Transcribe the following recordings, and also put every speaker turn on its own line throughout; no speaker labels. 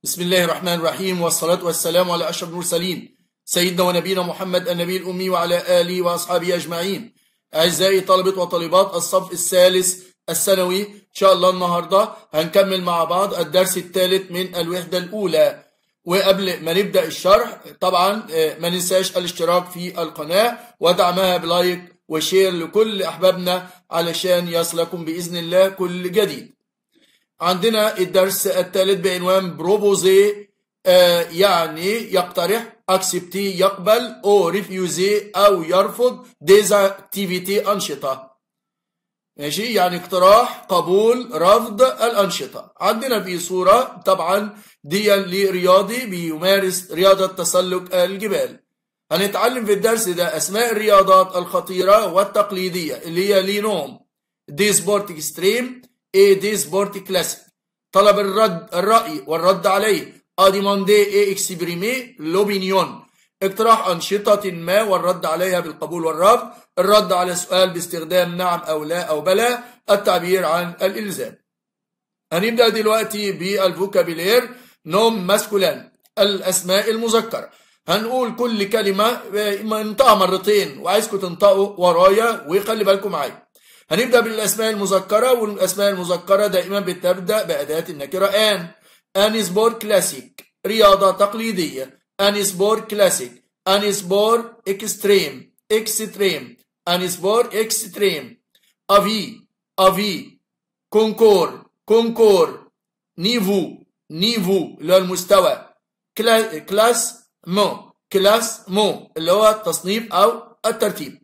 بسم الله الرحمن الرحيم، والصلاة والسلام على أشرف المرسلين سيدنا ونبينا محمد النبي الأمي وعلى آله وأصحابه أجمعين. أعزائي طلبة وطالبات الصف الثالث الثانوي، إن شاء الله النهاردة هنكمل مع بعض الدرس الثالث من الوحدة الأولى. وقبل ما نبدأ الشرح طبعا ما ننساش الاشتراك في القناة ودعمها بلايك وشير لكل أحبابنا علشان يصلكم بإذن الله كل جديد. عندنا الدرس الثالث بعنوان بروبوزي، يعني يقترح، اكسبتي يقبل، او ريفيوزي او يرفض، ديزاكتيفيتي انشطه. ماشي، يعني اقتراح، قبول، رفض الانشطه. عندنا في صوره طبعا دي لرياضي بيمارس رياضه تسلق الجبال. هنتعلم في الدرس ده اسماء الرياضات الخطيره والتقليديه اللي هي لينوم دي سبورت اكستريم دي سبورت كلاسيك. طلب الرأي والرد عليه، ديماندي اكسبريمي لوبينيون. اقتراح أنشطة ما والرد عليها بالقبول والرفض. الرد على سؤال باستخدام نعم أو لا أو بلى. التعبير عن الإلزام. هنبدأ دلوقتي بالفوكابيلير. نوم ماسكولان، الأسماء المذكرة. هنقول كل كلمة منطقة مرتين وعايزكم تنطقوا ورايا وخلي بالكم معايا. هنبدأ بالأسماء المذكرة، والأسماء المذكرة دائما بتبدأ بأداة النكرة أن سبور كلاسيك، رياضة تقليدية. أن سبور كلاسيك، أن سبور إكستريم، إكستريم، أن سبور إكستريم. أفي، كونكور، كونكور. نيفو، نيفو اللي هو المستوى. كلاس مو اللي هو التصنيف أو الترتيب.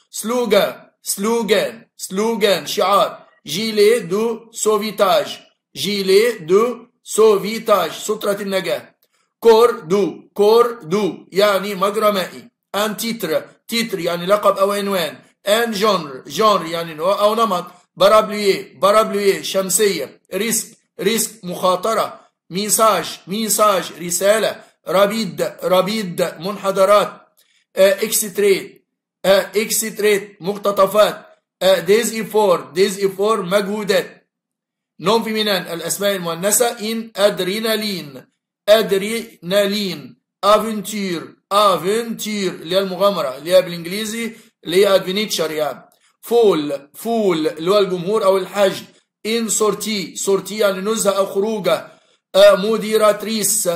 سلوغان شعار. جيلي دو سوفيتاج، جيلي دو سوفيتاج، سترة النجاة. كور دو يعني مجرى مائي. ان تيتر يعني لقب او عنوان. ان جونر يعني نوع او نمط. بارابلويه شمسية. ريسك مخاطرة. ميساج رسالة. رابيد منحدرات. اكستريت مقتطفات. ديزيفور مجهودات. نوم فيمينان الأسماء المؤنثة. إن أدرينالين. افنتير اللي هي المغامرة، اللي هي بالإنجليزي اللي هي ادفنتشر يعني. فول اللي هو الجمهور أو الحشد. إن سورتي يعني نزهة أو خروجة. مديرة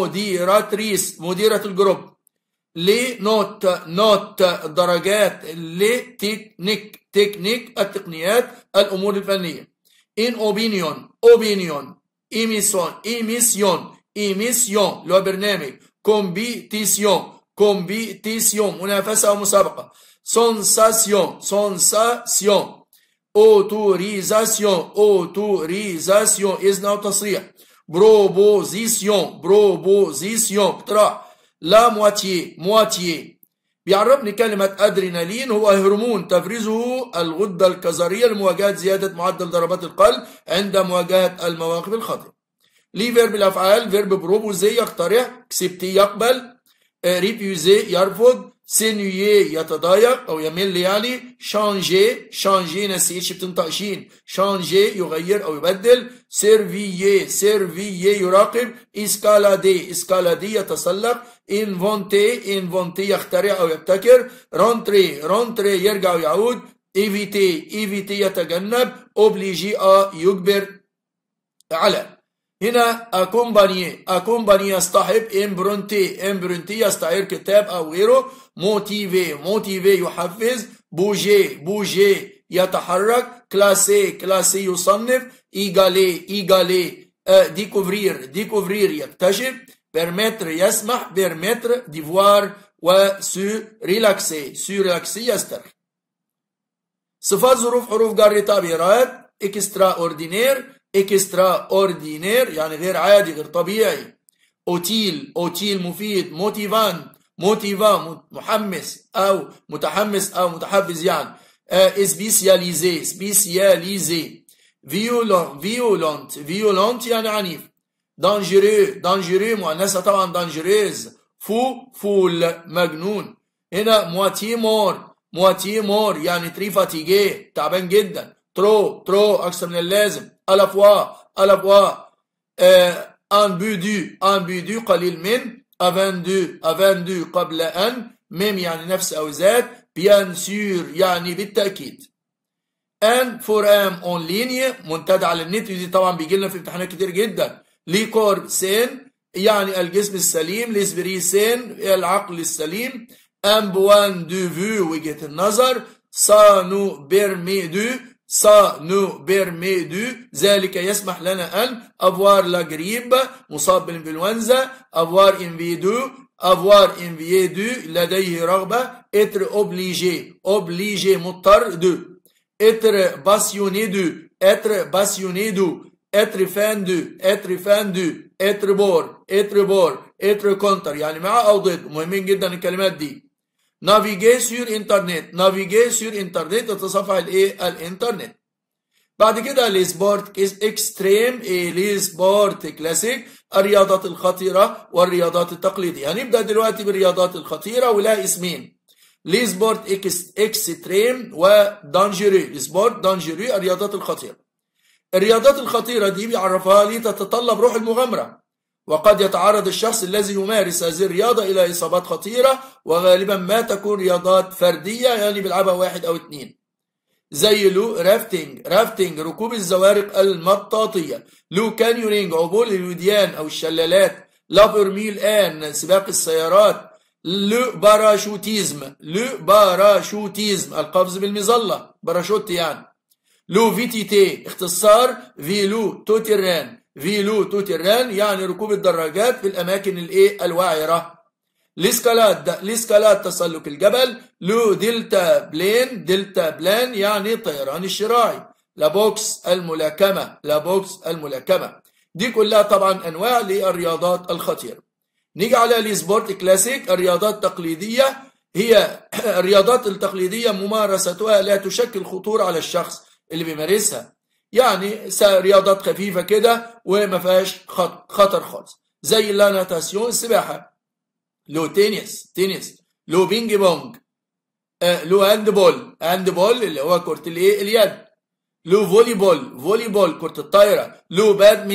الجروب. لي نوت درجات. لي تكنيك التقنيات، الأمور الفنية. إن أوبينيون. إيميسيون اللي هو برنامج. كومبيتيسيون منافسة أو مسابقة. سونساسيون. أوتوريزاسيون إذن أو تصريح. بروبوزيسيون اقتراح. لا مواتيي بيعرفني كلمة أدرينالين هو هرمون تفريزه الغدة الكظرية لمواجهة زيادة معدل ضربات القلب عند مواجهة المواقف الخطرة. ليه فيرب الأفعال. فيرب بروبوزي يقترح، اكسبتي يقبل، ريفيوزي يرفض، سينيي يتضايق أو يمل يعني. شانجي نسيتش بتنطقشين. شانجي يغير أو يبدل. سيرفيي يراقب. اسكالادي يتسلق. انفونتي يخترع أو يبتكر. رونتري يرجع ويعود. ايفيتي يتجنب. اوبليجي يجبر على. هنا أكومباني يصطحب. امبرونتي يستعير كتاب أو غيره. موتيفي يحفز. بوجي يتحرك. كلاسي يصنف. إيجالي ديكوفرير يكتشف. بيرمتر يسمح. بيرمتر ديفوار. ريلاكسي يسترخي. صفات ظروف حروف جر تعبيرات. اكسترا اوردينير يعني غير عادي غير طبيعي. اوتيل مفيد. موتيفان محمس او متحمس او متحفز يعني. سبيسياليزي. فيولونت يعني عنيف. دانجيرو مؤنثة طبعا دانجيريز. فول مجنون. هنا مواتي مور يعني تري فاتيجي تعبان جدا. ترو أكثر من اللازم. ألفوا un but du قليل من. avant du قبل أن. même يعني نفس أو ذات. bien sûr يعني بالتأكيد. ان فورام اون ليني منتدى على النت، دي طبعا بيجي لنا في امتحانات كتير جدا. لي كور سين يعني الجسم السليم. ليسبري سين العقل السليم. ان بوان دو فيو وجهة النظر. سا نو بيرمي دو ذلك يسمح لنا ان. افوار لا جريب مصاب بالانفلونزا. افوار انفيدو لديه رغبة. اتر اوبليجي مضطر. دو être passionné de. être fan de. être contre يعني مع أو ضد. مهمين جدا الكلمات دي. naviguer sur internet تتصفح الانترنت. بعد كده لي سبورت اكستريم لي سبورت كلاسيك الرياضات الخطيرة والرياضات التقليدية. هنبدأ دلوقتي بالرياضات الخطيرة ولها اسمين. لي سبورت اكستريم ودانجيري. سبورت دانجيري الرياضات الخطيرة. الرياضات الخطيرة دي بيعرفها لي تتطلب روح المغامرة، وقد يتعرض الشخص الذي يمارس هذه الرياضة إلى إصابات خطيرة، وغالبا ما تكون رياضات فردية يعني بيلعبها واحد أو اتنين. زي لو رافتنج ركوب الزوارق المطاطية. لو كانيونينج عبور الوديان أو الشلالات. لا فورميل آن سباق السيارات. لو باراشوتيزم القفز بالمظلة باراشوت يعني. لو فيتيتي اختصار فيلو توتيران يعني ركوب الدراجات في الأماكن الوعرة. ليسكالاد تسلق الجبل. لو دلتا بلان يعني الطيران الشراعي. لابوكس الملاكمة. دي كلها طبعا أنواع للرياضات الخطيرة. نيجي على السبورت كلاسيك الرياضات التقليدية. هي الرياضات التقليدية ممارستها لا تشكل خطورة على الشخص اللي بيمارسها، يعني رياضات خفيفة كده وما فيهاش خطر خالص، زي لا ناتاسيون السباحة. لو تنس. لو بينج بونج. لو هاندبول اللي هو كرة اليد. لو فوليبول كرة الطايرة. لو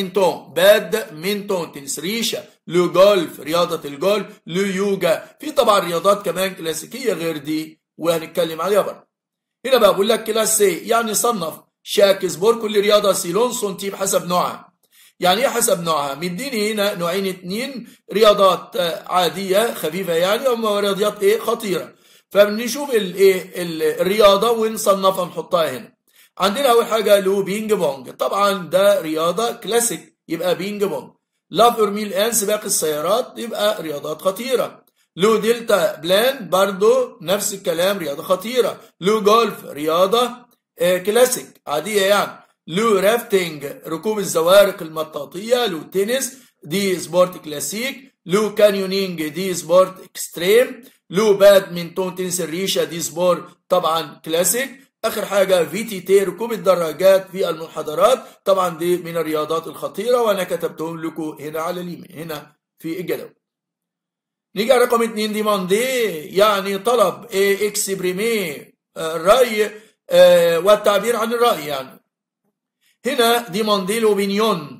بادمنتون تنس ريشة. لو جولف رياضة الجولف. لو يوجا. في طبعا رياضات كمان كلاسيكية غير دي وهنتكلم عليها برضه. هنا بقى بقول لك كلاسي يعني صنف شاك سبور كل رياضة سيلون سونتيب حسب نوعها. يعني ايه حسب نوعها؟ مديني هنا نوعين اتنين، رياضات عادية خفيفة يعني أما رياضيات خطيرة. فبنشوف الرياضة ونصنفها نحطها هنا. عندنا أول حاجة لو بينج بونج، طبعا ده رياضة كلاسيك يبقى بينج بونج. لا فورميل آن سباق السيارات يبقى رياضات خطيرة. لو دلتا بلان برضو نفس الكلام رياضة خطيرة. لو جولف رياضة كلاسيك عادية يعني. لو رافتنج ركوب الزوارق المطاطية. لو تنس دي سبورت كلاسيك. لو كانيونينج دي سبورت اكستريم. لو بادمنتون تنس الريشة دي سبورت طبعا كلاسيك. آخر حاجة VTT ركوب الدراجات في المنحدرات، طبعا دي من الرياضات الخطيرة وأنا كتبتهم لكم هنا على اليمين هنا في الجدول. نيجي على رقم 2 ديماندي يعني طلب اكسبريمي الرأي والتعبير عن الرأي يعني. هنا ديماندي لوبينيون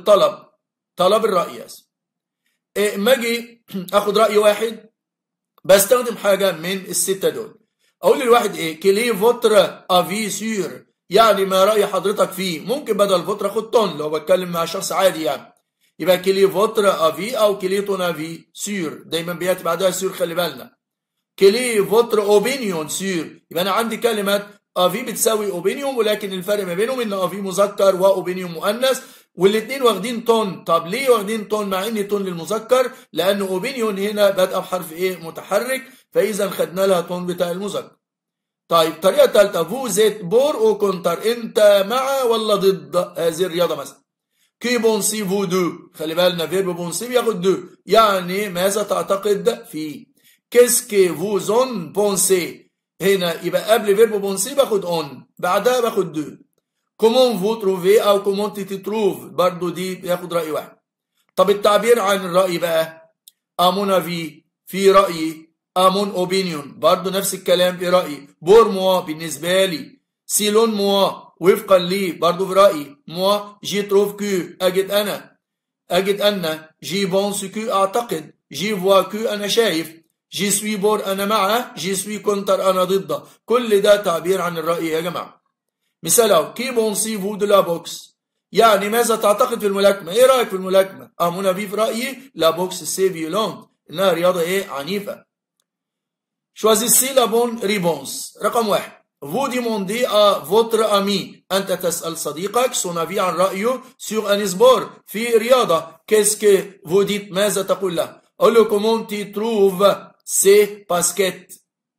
طلب الرأي. اما اجي اخد رأي واحد بستخدم حاجة من الستة دول. اقول للواحد كلي فوتر افي سور يعني ما رأي حضرتك فيه. ممكن بدل فوتر اخد تون لو بتكلم مع شخص عادي يعني، يبقى كلي فوتر افي او كلي تون افي سور، دايما بياتي بعدها سور خلي بالنا. كلي فوتر اوبينيون سور، يبقى انا عندي كلمة افي بتساوي اوبينيون، ولكن الفرق ما بينهم ان افي مذكر واوبينيون مؤنث والاثنين واخدين تون. طب ليه واخدين تون مع ان تون للمذكر؟ لان اوبينيون هنا بادئه بحرف متحرك، فاذا خدنا لها تون بتاع المذكر. طيب الطريقه الثالثه فو زيت بور او كونتر، انت مع ولا ضد هذه الرياضه مثلا. كي بونسي فو دو، خلي بالنا فيرب بونسي بياخد دو يعني ماذا تعتقد فيه. كيسكي فو زون بونسي، هنا يبقى قبل فيرب بونسي باخد اون بعدها باخد دو. كومون فو تروفي او كومون تي تروف برضو دي بياخد رأي واحد. طب التعبير عن الرأي بقى امون افي في رأيي، امون اوبينيون برضو نفس الكلام في رأيي. بور موا بالنسبة لي، سيلون موا وفقا لي برضو في رأيي. موا جي تروف كو اجد انا. أجد أن جي بونس كو أعتقد، جي فوا كو أنا شايف، جي سوي بور أنا معه، جي سوي كونتر أنا ضده. كل ده تعبير عن الرأي يا جماعة. مثال أهو، كي بونسي فو دو لا بوكس، يعني ماذا تعتقد في الملاكمة؟ إيه رأيك في الملاكمة؟ أمونا بي في رأيي لا بوكس سي فيولونت، إنها رياضة إيه؟ عنيفة. Choisissez la bonne réponse. رقم 1. Vous demandez à votre ami. أنت تسأل صديقك son avis عن رأيه sur un sport في رياضة. Qu'est-ce que vous dites؟ ماذا تقول له؟ قل له comment tu trouves ces baskets؟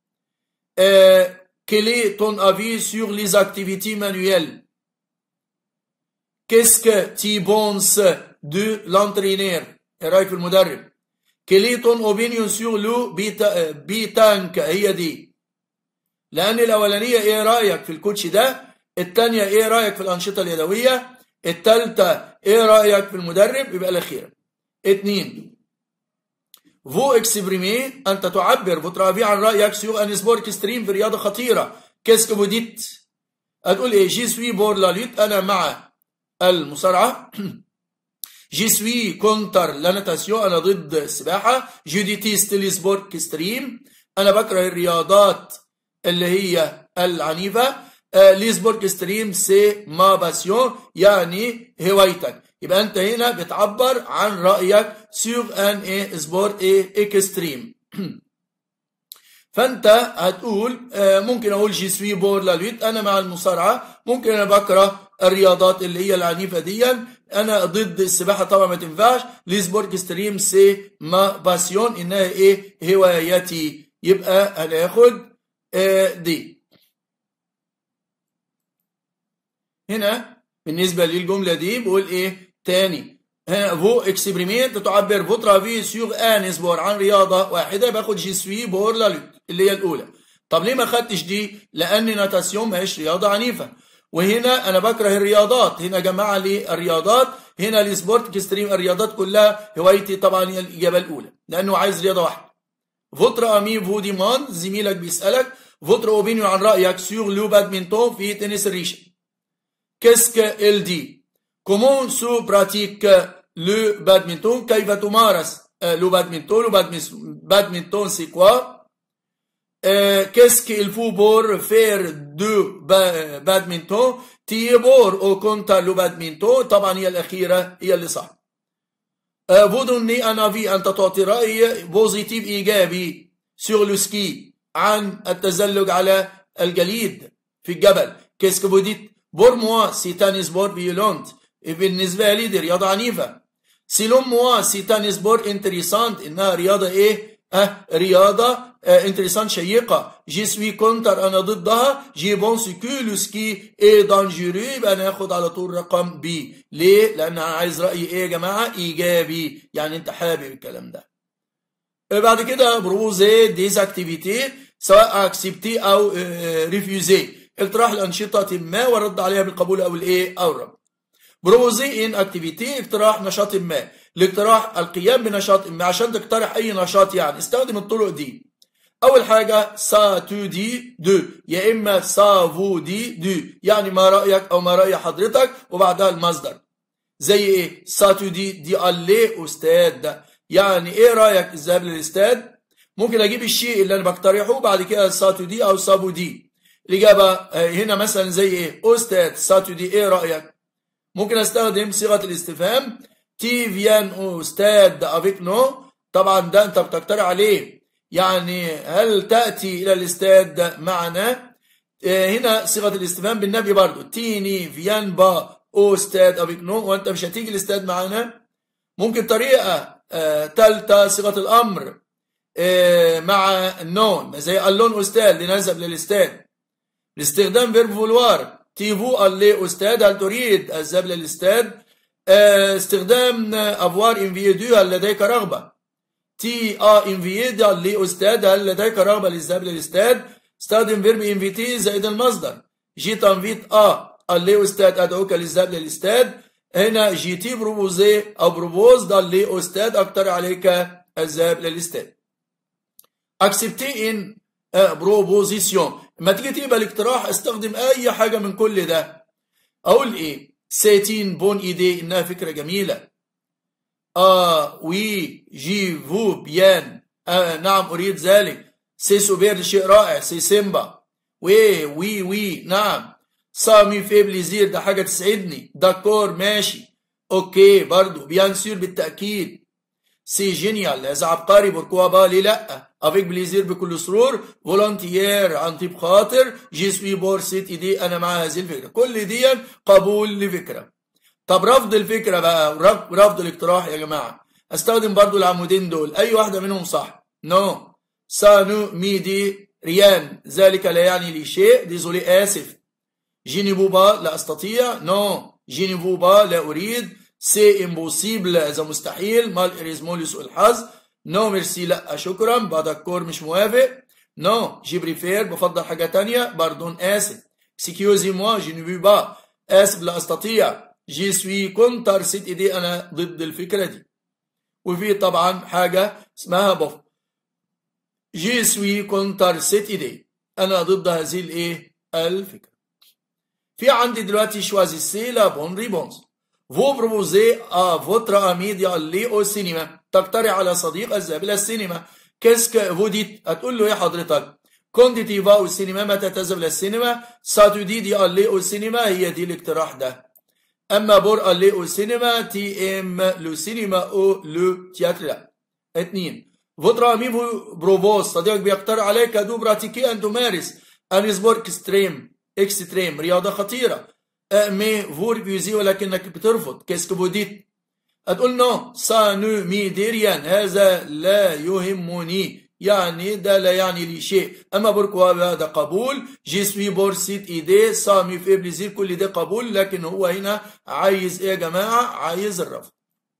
Quel est ton avis sur les activités manuelles؟ Qu'est-ce que tu penses de l'entraîneur؟ إيه رأيك في المدرب؟ Quel est ton opinion sur le بيتانك؟ هي دي، لأن الأولانية إيه رأيك في الكوتش ده، الثانية إيه رأيك في الأنشطة اليدوية، الثالثة إيه رأيك في المدرب، يبقى الأخيرة. 2. Vous exprimez أنت تعبر votre avis عن رأيك sur un sport extreme في رياضة خطيرة. Qu'est-ce que vous dites؟ هتقول إيه؟ Je suis pour la lutte، أنا مع المصارعة. جي سوي كونتر لا ناتاسيون، أنا ضد السباحة. جو ديتيست لي سبور اكستريم، أنا بكره الرياضات اللي هي العنيفة. لي سبور اكستريم سي ما باسيون، يعني هوايتك. يبقى أنت هنا بتعبر عن رأيك سيغ أن إيه سبور إيه اكستريم. فأنت هتقول ممكن أقول جي سوي بور لا لويت، أنا مع المصارعة. ممكن أنا بكره الرياضات اللي هي العنيفة دي، أنا ضد السباحة طبعا ما تنفعش. لي سبور اكستريم سي ما باسيون، إنها إيه هوايتي. يبقى هناخد دي. هنا بالنسبة للجملة دي بقول إيه تاني؟ هنا فو اكسبريمنت تعبر فوترا في سيغ ان سبور عن رياضة واحدة، باخد جي سوي بور لا لوت اللي هي الأولى. طب ليه ما خدتش دي؟ لأن ناتاسيون ما هيش رياضة عنيفة، وهنا أنا بكره الرياضات. هنا جماعة لي الرياضات، هنا السبورت اكستريم الرياضات كلها هوايتي. طبعا هي الإجابة الأولى لأنه عايز رياضة واحدة. فوتر أمي فو ديمان، زميلك بيسألك فوتر أوبينيون عن رأيك سيغ لو بادمنتون في تنس الريشة. كيسك ال دي كومون سو براتيك لو بادمنتون، كيف تمارس لو بادمنتون؟ لو بادمنتون سي كوا؟ Qu'est-ce qu'il faut pour faire de badminton؟ تيبور او كونتا لو بادمنتون، طبعا هي الأخيرة هي اللي صح. فودوني أنا في أنت تعطي رأي بوزيتيف إيجابي سور لو سكي عن التزلج على الجليد في الجبل. Qu'est-ce que vous dites؟ بور موا سي ان سبور فيولونت، بالنسبة لي دي رياضة عنيفة. سيلون موا سي ان سبور انتريسانت، إنها رياضة إيه؟ رياضة انتريسانت شيقة. جي سوي كونتر أنا ضدها. جي بونس كو لو سكي اي دانجيرو، يبقى أنا هاخد على طول رقم بي. ليه؟ لأن أنا عايز رأي إيه يا جماعة؟ إيجابي، يعني أنت حابب الكلام ده. بعد كده بروبوزي ديز اكتيفيتي سواء اكسبتي أو ريفيوزي، اقتراح الأنشطة ما والرد عليها بالقبول أو الإيه أو الرفض. بروبوزي ان اكتيفيتي اقتراح نشاط ما، الاقتراح القيام بنشاط ما. عشان تقترح اي نشاط يعني استخدم الطرق دي. اول حاجه سا تو دي دو، يا اما سا فو دي دو، يعني ما رايك او ما راي حضرتك وبعدها المصدر. زي ايه؟ سا تو دي الي استاذ، يعني ايه رايك الذهاب للاستاد؟ ممكن اجيب الشيء اللي انا بقترحه وبعد كده سا تو دي او سا فو دي. الاجابه هنا مثلا زي ايه؟ استاذ سا تو دي ايه رايك؟ ممكن استخدم صيغه الاستفهام تي فيان او ستاد افيك نو، طبعا ده انت بتقترح عليه، يعني هل تاتي الى الاستاد معنا؟ هنا صيغه الاستفهام بالنبي برضو تيني فيان با او ستاد افيك نو، وانت مش هتيجي الاستاد معنا. ممكن طريقه ثالثه صيغه الامر مع النون زي اللون استاد لنذهب للاستاد. لاستخدام فيرب فولوار تيفو اللي استاذ هل تريد الذهاب للاستاد؟ استخدام افوار انفيدو هل لديك رغبه؟ تي انفيد اللي استاذ هل لديك رغبه للذهاب للاستاد؟ استخدم فيرب انفيتي زائد المصدر. جيت انفيت اللي استاذ ادعوك للذهاب للاستاد. هنا جيتي بروبوزي او بروبوز اللي استاذ اقترح عليك الذهاب للاستاد. اكسبتي ان بروبوزيسيون، لما تيجي تقبل اقتراح استخدم اي حاجه من كل ده. اقول ايه؟ سيتين بون ايدي، انها فكره جميله. وي جي فو بيان، نعم أريد ذلك. سي سوبر شيء رائع. سي سيمبا. وي نعم. سامي في بليزير ده حاجة تسعدني. داكور ماشي. اوكي برضو. بيان سور بالتأكيد. سي جينيال هذا عبقري. بوركوا با ليه لا. افيك بليزير بكل سرور. فولونتيير عن طيب خاطر. جي سوي بور سيت ايدي انا مع هذه الفكرة. كل دي قبول لفكرة. طب رفض الفكرة بقى، رفض الاقتراح يا جماعة، استخدم برضو العمودين دول اي واحدة منهم صح. نو سانو ميدي ريان ذلك لا يعني لي شيء. ديزولي اسف. جيني بوبا لا استطيع. نو جيني بوبا لا اريد. سي امبوسيبل اذا مستحيل. مال اريزمو لسوء الحظ. نو ميرسي لا شكرا. باداكور مش موافق. نو جي بريفير بفضل حاجة تانية. باردون اسف. سكيوزي موا جيني بوبا اسف لا استطيع. جي سوي كونتر سيت ايدي انا ضد الفكرة دي. وفي طبعا حاجة اسمها بوف. جي سوي كونتر سيت ايدي انا ضد هذه الايه الفكرة. في عندي دلوقتي choisissez la bonne réponse. Vous proposez à votre ami d'aller au cinéma. تقترح على صديق الذهاب إلى السينما. Qu'est-ce que vous dites؟ هتقول له إيه حضرتك؟ Quand tu vas au cinéma متى تذهب إلى السينما؟ Ça te dit d'aller au cinéma. هي دي الاقتراح ده. أما pour aller au cinéma tu aimes le cinéma ou le théâtre لا. 2. Votre ami vous propose صديقك بيقترح عليك كادو براتيكي أن تمارس un sport extrême رياضة خطيرة. مي فور بيوزي ولكنك بترفض. كيسك بوديت هتقول نو سا نو مي ديريان هذا لا يهمني، يعني ده لا يعني لي شيء. اما بوركوا هذا قبول. جي سوي بور سيت ايدي سا مي في بليزير كل ده قبول، لكن هو هنا عايز ايه يا جماعة؟ عايز الرفض.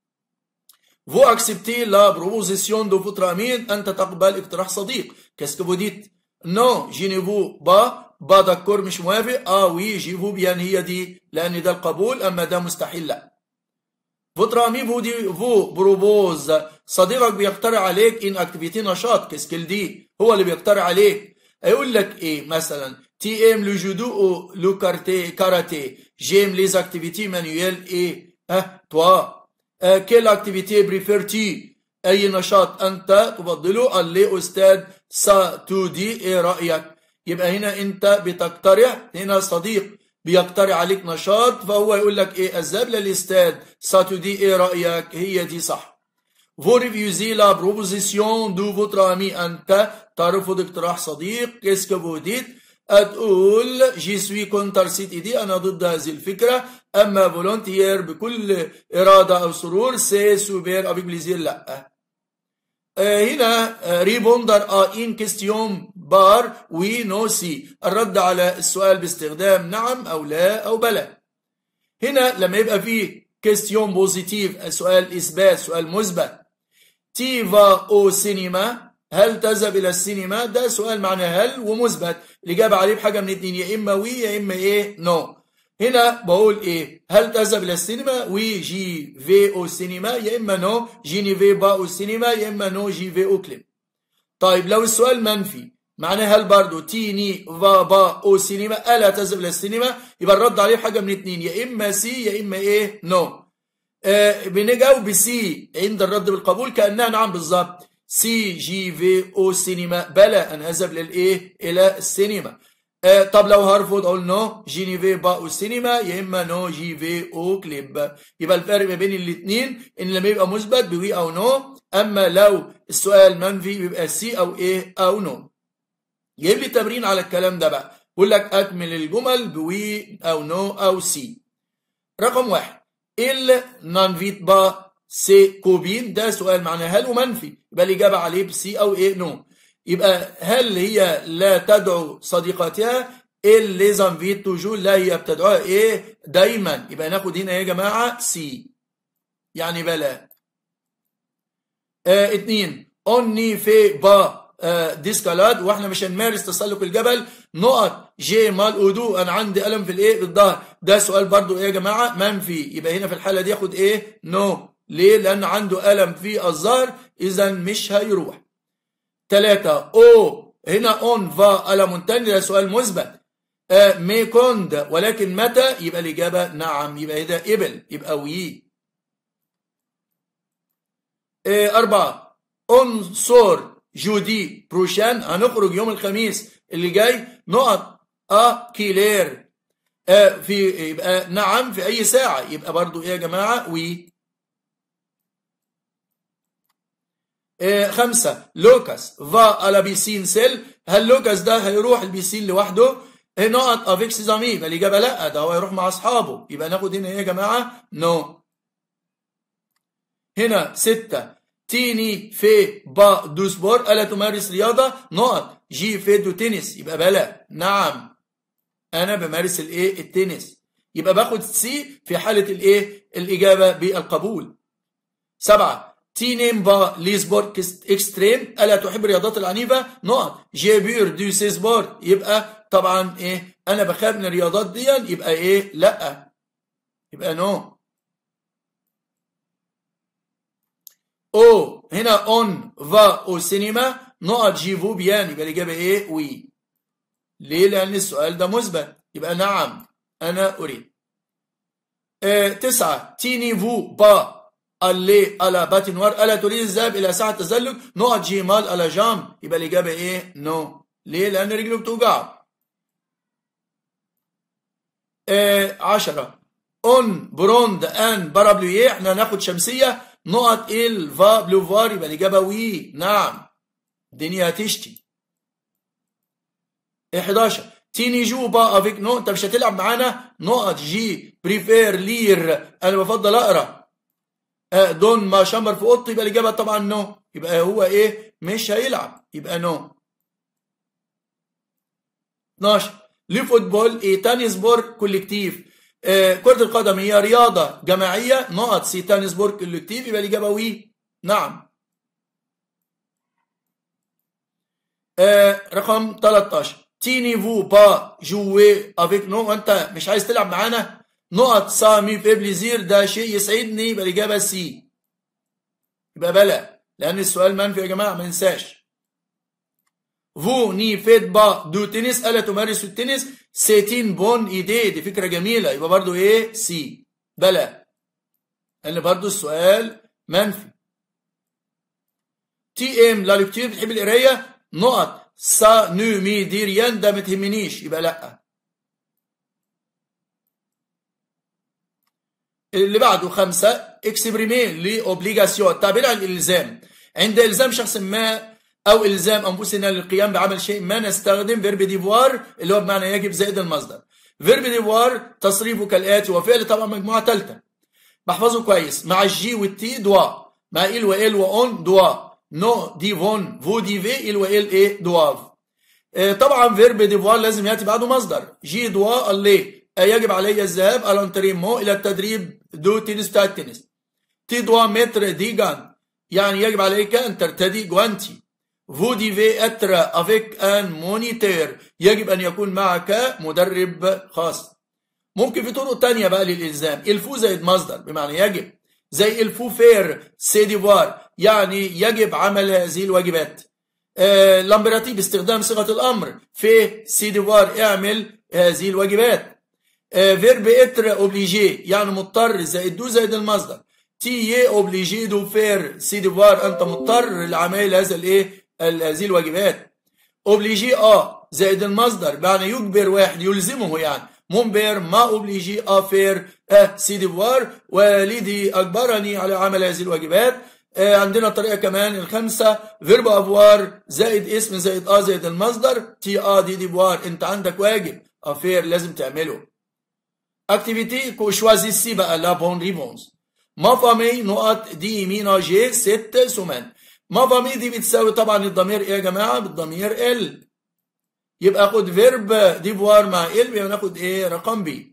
فو اكسبتي لا بروبوزيسيون دو فوتر امين انت تقبل اقتراح صديق. كيسك بوديت نو جي نيفو با داكور مش موافق. وي جي فو بيان هي دي لان ده القبول، اما ده مستحيل لا. فوتر امي فو دي فو بروبوز صديقك بيقترح عليك ان اكتيفيتي نشاط. كسكيل دي هو اللي بيقترح عليك. هيقول لك ايه مثلا؟ تي ام لو جودو او لو كاراتيه. جيم ليز اكتيفيتي مانويل ايه توا. كيل اكتيفيتي بريفيرتي؟ اي نشاط انت تفضله. اللي استاذ سا تو دي ايه رايك؟ يبقى هنا انت بتقترح، هنا صديق بيقترح عليك نشاط فهو يقول لك ايه؟ الذهاب للاستاد. ساتو دي ايه رايك؟ هي دي صح. Vous refusez la proposition de votre ami. انت ترفض اقتراح صديق. qu'est-ce que vous dites؟ هتقول جي سوي كونتر سيت ايدي انا ضد هذه الفكره. اما فولونتيير بكل اراده او سرور. سي سوبر افيك بليزير لا. هنا ريبوندر ان كيستيون بار وي نو سي. الرد على السؤال باستخدام نعم او لا او بلى. هنا لما يبقى فيه كيستيون بوزيتيف سؤال اثبات سؤال مثبت. تي فا او سينما هل تذهب الى السينما؟ ده سؤال معنى هل ومثبت. الاجابه عليه بحاجه من اتنين، يا اما وي يا اما ايه نو. هنا بقول ايه؟ هل تذهب الى السينما؟ وي جي في او سينما. يا اما نو جي ني في با او سينما. يا اما نو جي في او كليب. طيب لو السؤال منفي معناه هل برضو تي ني فا با او سينما الا تذهب الى السينما؟ يبقى الرد عليه حاجه من اتنين، يا اما سي يا اما ايه نو. بنجاوب بسي عند الرد بالقبول كانها نعم بالظبط. سي جي في او سينما بلى ان اذهب للايه؟ الى السينما. طب لو هرفض اقول نو جي ني في با او سينما يا اما نو جي في او كليب. يبقى الفرق ما بين الاثنين ان لما يبقى مثبت بوي او نو، اما لو السؤال منفي بيبقى سي او ايه او نو. جايب لي تمرين على الكلام ده بقى. بقول لك اكمل الجمل بوي او نو او سي. رقم 1 il n'invite pas ses copines. ده سؤال معناه هل ومنفي، يبقى الإجابة عليه بسي أو إيه نو. يبقى هل هي لا تدعو صديقاتها؟ il les invite toujours. لا هي بتدعوها إيه دايما. يبقى ناخد هنا يا جماعة سي يعني بلا. 2 on n'y fait pas ديسكالاد واحنا مش هنمارس تسلق الجبل. نقط جي مال اودو انا عندي الم في الايه بالظهر. ده سؤال برضو ايه يا جماعه منفي. يبقى هنا في الحاله دي ياخد ايه نو. ليه؟ لان عنده الم في الظهر اذا مش هيروح. 3 او هنا اون فا الم تاني. ده سؤال مثبت. مي كوند ولكن متى؟ يبقى الاجابه نعم. يبقى ده ابل يبقى وي. 4 عنصر جودي بروشان، هنخرج يوم الخميس اللي جاي. نقط كيلير في يبقى نعم في أي ساعة، يبقى برضو إيه يا جماعة؟ وي. 5 لوكاس فا على بيسين سيل، هل لوكاس ده هيروح البيسين لوحده؟ نقط افيك سيز امي، يبقى الإجابة لا، ده هو هيروح مع أصحابه، يبقى ناخد هنا إيه يا جماعة؟ نو. هنا 6 تيني في با دو سبور، ألا تمارس رياضة؟ نقط جي في دو تنس، يبقى بلا، نعم أنا بمارس الإيه؟ التنس، يبقى باخد سي في حالة الإيه؟ الإجابة بالقبول. 7 تينيم با لي سبورت اكستريم، ألا تحب الرياضات العنيفة؟ نقط جي بير دو سي سبورت، يبقى طبعا إيه؟ أنا بخاف من الرياضات دي، يبقى إيه؟ لأ، يبقى نو. او هنا اون فا او سينما، نقط جي فو بيان، يبقى الإجابة إيه؟ وي. ليه؟ لأن السؤال ده مثبت، يبقى نعم أنا أريد. 9 تيني فو با اللي على باتنوار، ألا تريد الذهاب إلى ساحة تزلج؟ نقط جيمال على جام، يبقى الإجابة إيه؟ نو. ليه؟ لأن رجله بتوجع. 10 اون بروند ان بارابلويه، احنا هناخد شمسية، نقط الفا بلوفار، يبقى الإجابة وي، نعم الدنيا هتشتي. 11 تيني جو با افيك نو، انت مش هتلعب معانا؟ نقط جي بريفير لير، انا بفضل اقرا. دون ما شمر في اوضتي، يبقى الاجابه طبعا نو، يبقى هو ايه؟ مش هيلعب، يبقى نو. 12 لي فوتبول ايه تاني سبور كولكتيف، كرة القدم هي رياضة جماعية، نقط سي تاني سبور كولكتيف، يبقى الإجابة وي، نعم. رقم 13 تيني فو با جوي افيك نو، وانت مش عايز تلعب معانا؟ نقط سامي في بليزير، ده شيء يسعدني، يبقى الإجابة سي، يبقى بلا، لأن السؤال منفي يا جماعة ما ننساش. فو ني فيت با دو تنس، ألا تمارس التنس؟ سيتين بون ايدي، دي فكرة جميلة، يبقى برضو ايه؟ سي، بلا، لأن برضو السؤال منفي. تي ام لا لكتير، بتحب القراية؟ نقط سا نو مي ديريان، ده ما تهمنيش، يبقى لا. اللي بعده 5 اكسبريمي لي اوبليجاسيون، التعبير عن الالزام. عند الزام شخص ما او الزام انفسنا للقيام بعمل شيء ما، نستخدم فيرب ديفوار اللي هو بمعنى يجب زائد المصدر. فيرب ديفوار تصريفه كالاتي، وفعل طبعا مجموعه ثالثه، بحفظه كويس، مع الجي والتي دوا، مع ال وال واون دوا، نو ديفون فو ديفي ال وال ايه دواف. طبعا فيرب ديفوار لازم ياتي بعده مصدر، جي دوا اللي يجب علي الذهاب الانتريمو الى التدريب، دو تنس بتاع التنس. تي دوا متر ديجان، يعني يجب عليك ان ترتدي جوانتي. فو ديفي اتر افيك ان مونيتير، يجب ان يكون معك مدرب خاص. ممكن في طرق تانية بقى للالزام، الفو زائد مصدر بمعنى يجب، زي الفو فير سي ديفوار، يعني يجب عمل هذه الواجبات. لامبراتي باستخدام صيغه الامر، في سي ديفوار اعمل هذه الواجبات. فيرب اتر اوبليجي، يعني مضطر، زائد دو زائد المصدر. تي اوبليجي دو فير سي ديفوار، انت مضطر لعمل هذا الايه؟ هذه الواجبات. اوبليجي زائد المصدر، معنى يجبر واحد، يلزمه يعني. مونبير ما اوبليجي فير سي ديفوار، والدي اجبرني على عمل هذه الواجبات. عندنا طريقه كمان الخامسه، فيرب افوار زائد اسم زائد زائد المصدر، تي دي ديفوار، انت عندك واجب افير لازم تعمله. اكتيفيتي كو شوازيسي بقى لا بون ريبونز. ما فامي نقط دي ميناجي 6 سمان، ما فامي دي بتساوي طبعا الضمير ايه يا جماعه؟ بالضمير ال، يبقى خد فيرب ديفوار مع ال، يبقى ناخد ايه؟ رقم بي.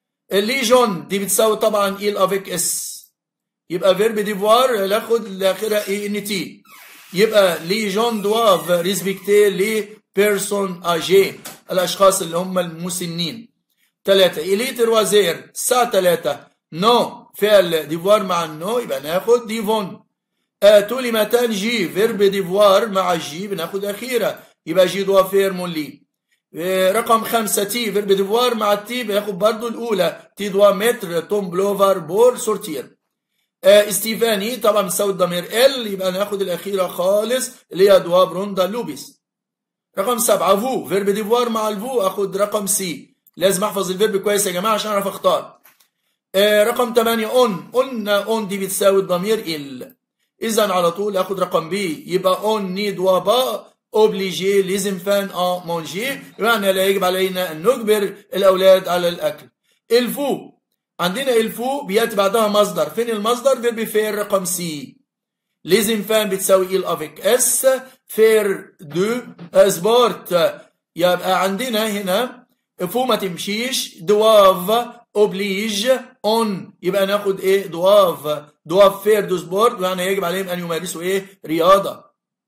الليجون دي بتساوي طبعا ال افيك اس، يبقى فيرب ديفوار ناخد الاخره اي ان تي، يبقى ليجون دواف ريسبكتي لي بيرسون اجي، الاشخاص اللي هم المسنين. 3 إليت روازير الساعة 3 نو فعل ديفوار مع النو، يبقى ناخد ديفون. تولي متان جي فيرب ديفوار مع الجي بناخد أخيرة، يبقى جي دوا فير مولي. رقم 5 تي فيرب ديفوار مع التي بناخد برضو الأولى، تي دوا متر توم بلوفر بور سورتير. ستيفاني طبعا بتساوي الضمير ال، يبقى ناخد الاخيره خالص اللي هي دوا بروندا لوبيس. رقم 7 فو، فيرب ديفوار مع الفو اخد رقم سي. لازم احفظ الفيرب كويس يا جماعه عشان اعرف اختار. رقم 8 اون، قلنا اون دي بتساوي الضمير ال، اذا على طول اخد رقم بي. يبقى اون ني دوا با اوبليجي لازم فان ان مونجي، بمعنى لا يجب علينا ان نجبر الاولاد على الاكل. الفو، عندنا الفو بياتي بعدها مصدر. فين المصدر؟ فيرب فير رقم سي. لازم فان بتساوي ال افيك اس، فير دو سبورت. يبقى عندنا هنا فو ما تمشيش، دواف اوبليج اون، يبقى ناخد ايه؟ دواف فير دو سبورت، يعني يجب عليهم ان يمارسوا ايه؟ رياضه.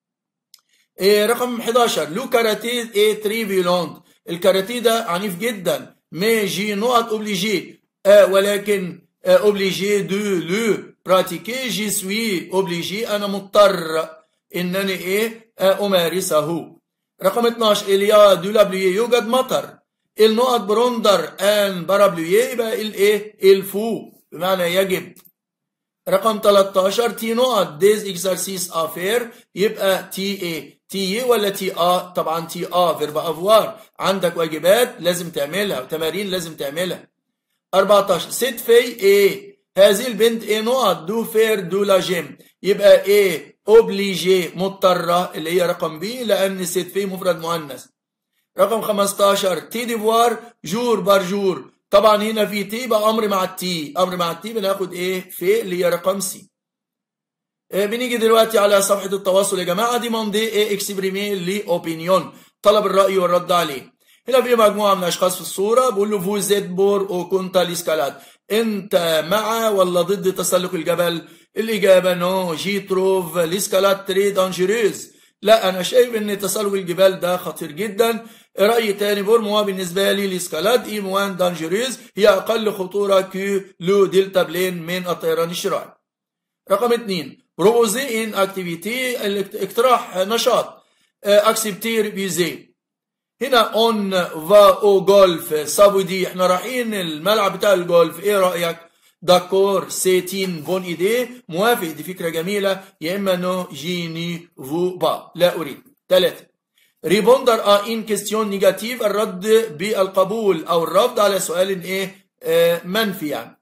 رقم 11 لو كاراتيه ايه تري فيولونت، الكاراتيه ده عنيف جدا. مي جي نقط اوبليجي، ولكن اوبليجي دو لو براتيكي، جي سوي اوبليجي، انا مضطر انني ايه؟ امارسه. رقم 12 اليا دو لابلويه، يوجد مطر. النقط بروندر ان بارابلويه، يبقى الايه؟ الفو، بمعنى يجب. رقم 13 تي نقط ديز اكسرسيس افير، يبقى تي ايه؟ تي ولا تي طبعا تي فيرب افوار، عندك واجبات لازم تعملها وتمارين لازم تعملها. 14 سيت في ايه، هذه البنت ايه نقط دو فير دو لا جيم، يبقى ايه؟ اوبليجي مضطره، اللي هي رقم بي، لان سيت في مفرد مؤنث. رقم 15 تي ديفوار جور بار جور، طبعا هنا في تي بقى امر مع التي، امر مع التي بناخد ايه؟ في، اللي هي رقم سي. بنيجي دلوقتي على صفحه التواصل يا جماعه، دي موندي ايه اكسبريمي لي اوبينيون، طلب الراي والرد عليه. هنا في مجموعه من الاشخاص في الصوره، بقول له فو زيت بور او كونتا ليسكالات، انت مع ولا ضد تسلق الجبل؟ الاجابه نو، جي تروف ليسكالات تري دانجيروز، لا انا شايف ان تسلق الجبال ده خطير جدا. رأي تاني بور موا بالنسبة لي ليسكالاد اي موان دانجيروز، هي أقل خطورة كو لو دلتا بلين من الطيران الشراعي. رقم 2 بروبوزي ان اكتيفيتي، اقتراح نشاط. اكسبتي ريفيزي، هنا اون فا او جولف سابودي، احنا رايحين الملعب بتاع الجولف، ايه رأيك؟ داكور سيتين بون ايدي، موافق، دي فكرة جميلة. يا اما نو جيني فو با، لا اريد. 3 ريبوندر ان كيستيون نيجاتيف، الرد بالقبول او الرفض على سؤال ايه؟ منفي يعني.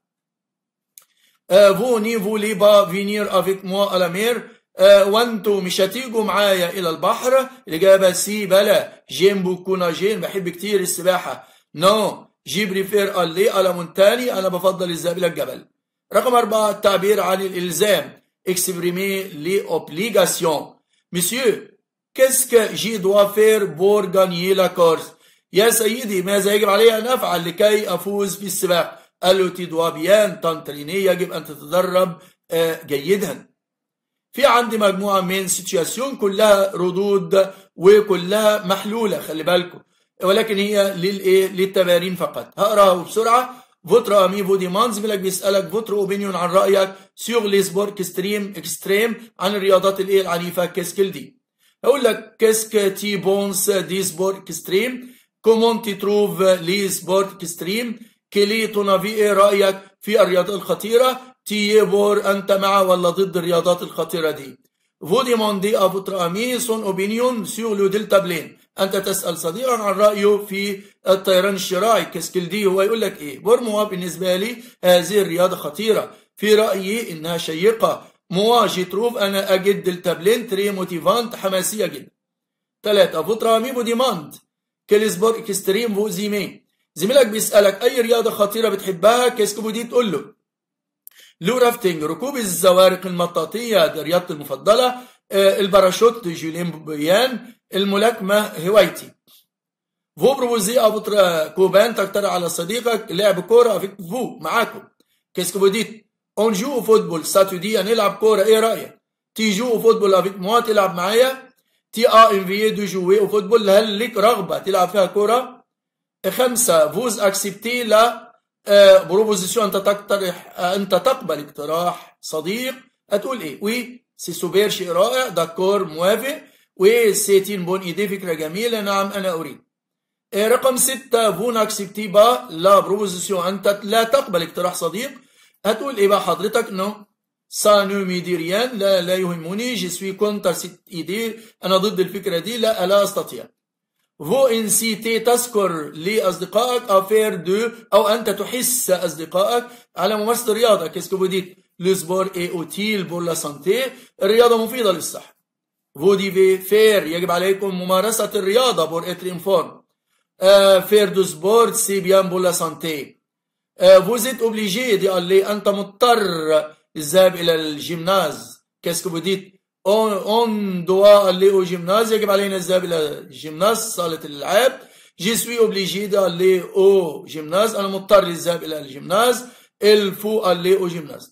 فو ني فولي با فينير افيك موا على مير، وانتو مش هتيجوا معايا الى البحر؟ الاجابه سي بلا، جيم بوكو ناجين، بحب كتير السباحه. نو جي بريفير الي على مونتاني، انا بفضل الذهاب الى الجبل. رقم 4 التعبير عن الالزام، اكسبريمي لي اوبليغاسيون. مسيو qu'est-ce que je dois faire pour gagner la course؟ يا سيدي ماذا يجب علي أن أفعل لكي أفوز في السباق؟ قال له تي دوا بيان تنتريني، يجب أن تتدرب جيدا. في عندي مجموعة من سيتواسيون كلها ردود وكلها محلولة، خلي بالكم، ولكن هي للتمارين فقط. هقراها بسرعة. فوتر امي فو ديمان، زميلك بيسألك فوتر اوبينيون عن رأيك سيغ لي سبور اكستريم، عن الرياضات العنيفة. كاسكيل دي أقول لك كاسك تي بونس دي سبور اكستريم، كومون تي تروف لي سبور اكستريم، كيلي تونافي، ايه رأيك في الرياضات الخطيرة؟ تي بور، أنت مع ولا ضد الرياضات الخطيرة دي؟ فو ديموندي ا فوتر امي سون اوبينيون سيغ لو دلتا بلين، أنت تسأل صديقا عن رأيه في الطيران الشراعي. كاسكيل دي هو يقول لك ايه؟ بورموا بالنسبة لي هذه الرياضة خطيرة، في رأيي إنها شيقة. موا جي تروف، أنا أجد التابلين تري موتيفانت، حماسية جدا. 3 فوتر امي فو ديماند كيل سبور اكستريم فو زيمي، زميلك بيسألك أي رياضة خطيرة بتحبها؟ كاسكو دي تقول له لو رافتنج، ركوب الزوارق المطاطية، دي رياضتي المفضلة. الباراشوت جوليان بيان، الملاكمة هوايتي. فو بروبوزي افوتر كوبان، تقترح على صديقك لعب كورة في فو معاكم. كاسكو دي اون جو فوتبول ساتودي، نلعب كورة، ايه رأيك؟ تي جو فوتبول افيك موا، تلعب معايا. تي انفيي دو جوي او فوتبول، هل لك رغبة تلعب فيها كورة؟ 5 فوز اكسبتي لا بروبوزيسيون، انت تقترح، انت تقبل اقتراح صديق، هتقول ايه؟ وي سي سوبر، شيء رائع. داكور موافق. وي سيتين بون ايدي، فكرة جميلة، نعم انا اريد. رقم 6 فون اكسبتي با لا بروبوزيسيون، انت لا تقبل اقتراح صديق، هتقول ايه بقى حضرتك؟ نو ça ne me dit rien. لا يهمني. je suis contre cette idée. أنا ضد الفكرة دي. لا أستطيع. vous incitez تذكر لأصدقائك à faire de أو أنت تحس أصدقائك على ممارسة الرياضة. qu'est-ce que vous dites? le sport est utile pour la santé. الرياضة مفيدة للصحة. vous devez faire يجب عليكم ممارسة الرياضة pour être en forme. faire du sport c'est bien pour la santé. vous êtes obligé d'y aller. أنت مضطر الذهاب إلى الجيمناز. qu'est-ce que vous dites? on doit aller au gymnase. يجب علينا الذهاب إلى الجيمناز صالة الألعاب. je suis obligé d'aller au gymnase. أنا مضطر للذهاب إلى الجيمناز. il faut aller au gymnase.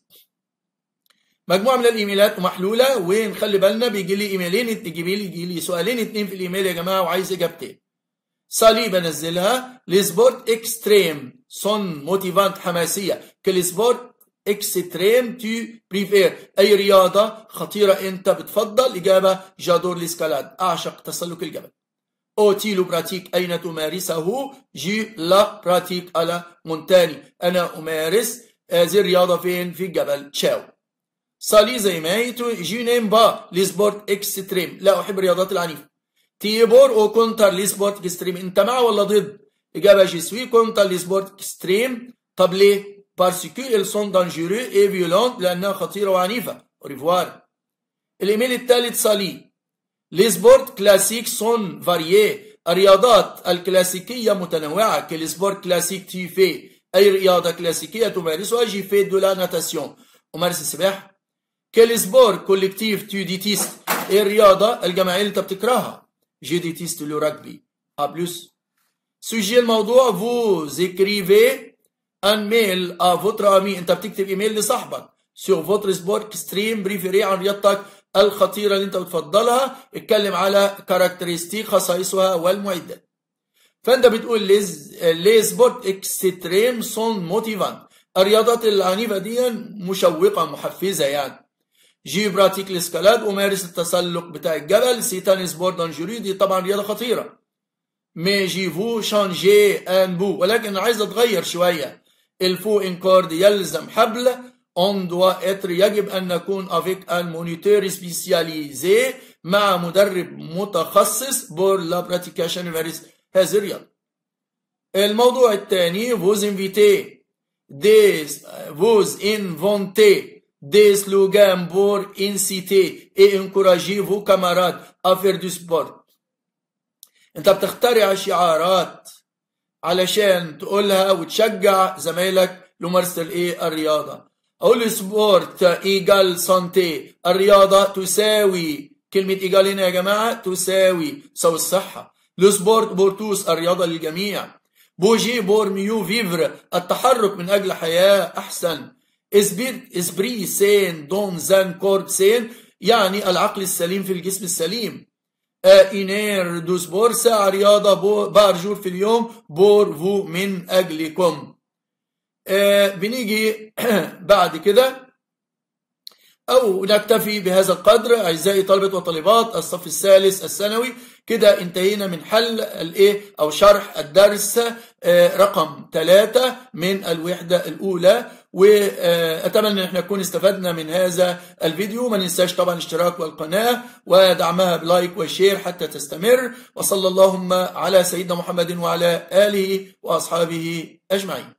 مجموعة من الإيميلات محلولة ونخلي بالنا بيجي لي إيميلين يجي لي سؤالين اتنين في الإيميل يا جماعة وعايز إجابتين. صلي بنزلها. لسبورت إكستريم سون موتيفانت حماسية. كالسبورت إكستريم تو بريفير أي رياضة خطيرة أنت بتفضل؟ إجابة جادور الإسكالاد. أعشق تسلق الجبل. أوتي لو براتيك أين تمارسه؟ جي لا براتيك على مونتاني. أنا أمارس هذه الرياضة فين؟ في الجبل. تشاو. صالي زي ما هي. جي نيم با لسبورت إكستريم. لا أحب الرياضات العنيفة. تيبور أو كونتر لسبورت إكستريم. أنت مع ولا ضد؟ إجابة جي سوي كونتر لسبورت إكستريم. طب ليه؟ parce qu'ils sont dangereux et violents. لأنها خطيرة وعنيفة. au revoir. الإيميل الثالث صالي. les sports classiques sont variés. الرياضات الكلاسيكية متنوعة. quel sport classique tu fais؟ أي رياضة كلاسيكية تمارسها؟ جي في de la natation. أمارس السباحة. quel sport collectif tu détestes؟ إيه الرياضة الجماعية اللي أنت بتكرهها؟ je déteste le rugby. à plus. sujet الموضوع. vous écrivez un mail à votre ami. أنت بتكتب إيميل لصاحبك sur votre sport extreme préféré عن رياضتك الخطيرة اللي أنت بتفضلها. اتكلم على كاركترستيك خصائصها والمعدات. فأنت بتقول les sport extreme sont motivants. الرياضات العنيفة دي مشوقة محفزة يعني. جي براتيك الاسكالاد. أمارس التسلق بتاع الجبل. سيتان سبور دانجوري. دي طبعا رياضة خطيرة. مي جي فو شانجي ان بو. ولكن عايز اتغير شوية. الفو انكورد يلزم حبل. on doit être يجب أن نكون avec un moniteur spécialisé مع مدرب متخصص pour la pratication يمارس هذه الرياضة. الموضوع الثاني. vous invitez vous inventez des slogans pour inciter et encourager vos camarades à faire du sport. انت بتخترع شعارات علشان تقولها وتشجع زمايلك لممارسة الرياضة. اقول سبورت ايجال سانتي. الرياضة تساوي. كلمة ايجال هنا يا جماعة تساوي الصحة. لو سبورت بورتوس. الرياضة للجميع. بوجي بور ميو فيفر. التحرك من اجل حياة احسن. اسبري سين دون زان كورب سين. يعني العقل السليم في الجسم السليم. إنير دو سبور. ساعة رياضة بارجور في اليوم. بور فو من أجلكم. بنيجي بعد كده أو نكتفي بهذا القدر. أعزائي طلبة وطالبات الصف الثالث الثانوي. كده انتهينا من حل أو شرح الدرس رقم 3 من الوحدة الأولى. وأتمنى أن احنا نكون استفدنا من هذا الفيديو. ما ننساش طبعا اشتراك بالقناة ودعمها بلايك وشير حتى تستمر. وصلى اللهم على سيدنا محمد وعلى آله وأصحابه أجمعين.